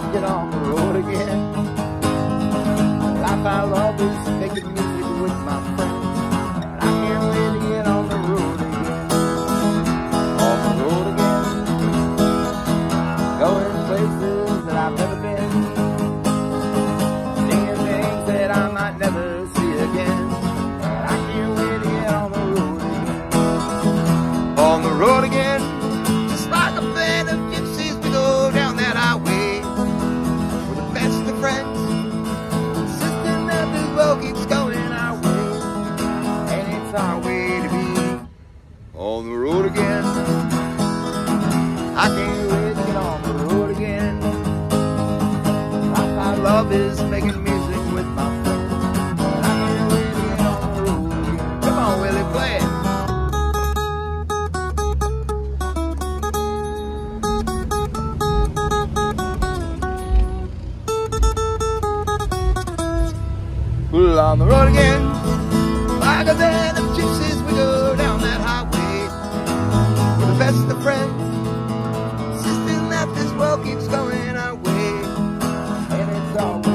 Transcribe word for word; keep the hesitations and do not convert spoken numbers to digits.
to get on the road again. The life I love is making music with my friends, and I can't wait to get on the road again. On the road again, going places that I've never been, seeing things that I might never see again, and I can't wait to get on the road again. On the road again, just like a band of gypsies, we go down that highway with the best of friends, insisting that this road keeps going our way, and it's our way to be. On the road again, I can't wait to get on the road again. Life I love is making music with my friends, and I can't wait to get on the road again. Come on, Willie, play it. Well, on the road again, like a band of gypsies, we go down that highway with the best of friends, insisting that this world keeps going our way, and it's all